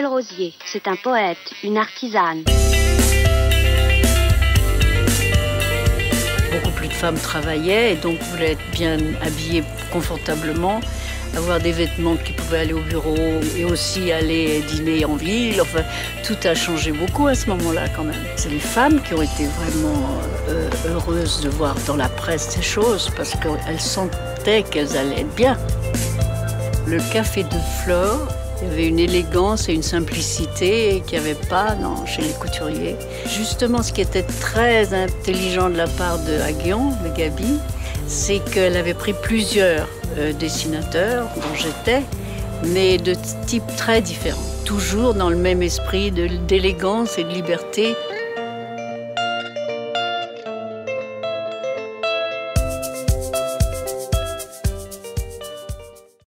Michel Rosier, c'est un poète, une artisane. Beaucoup plus de femmes travaillaient et donc voulaient être bien habillées confortablement, avoir des vêtements qui pouvaient aller au bureau et aussi aller dîner en ville. Enfin, tout a changé beaucoup à ce moment-là quand même. C'est les femmes qui ont été vraiment heureuses de voir dans la presse ces choses parce qu'elles sentaient qu'elles allaient être bien. Le café de Flore, il y avait une élégance et une simplicité qu'il n'y avait pas chez les couturiers. Justement, ce qui était très intelligent de la part de Haguian, de Gaby, c'est qu'elle avait pris plusieurs dessinateurs, dont j'étais, mais de types très différents. Toujours dans le même esprit d'élégance et de liberté.